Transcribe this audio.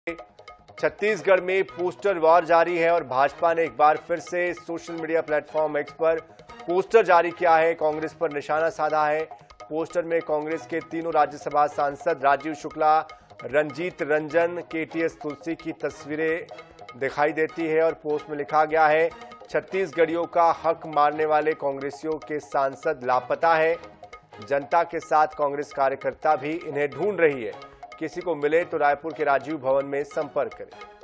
छत्तीसगढ़ में poster war जारी है और भाजपा ने एक बार फिर से सोशल मीडिया प्लेटफॉर्म एक्स पर पोस्टर जारी किया है, कांग्रेस पर निशाना साधा है। पोस्टर में कांग्रेस के तीनों राज्यसभा सांसद राजीव शुक्ला, रंजीत रंजन, केटीएस तुलसी की तस्वीरें दिखाई देती है और पोस्ट में लिखा गया है, छत्तीसगढ़ियों का हक मारने वाले कांग्रेसियों के सांसद लापता है। जनता के साथ कांग्रेस कार्यकर्ता भी इन्हें ढूंढ रही है। किसी को मिले तो रायपुर के राजीव भवन में संपर्क करें।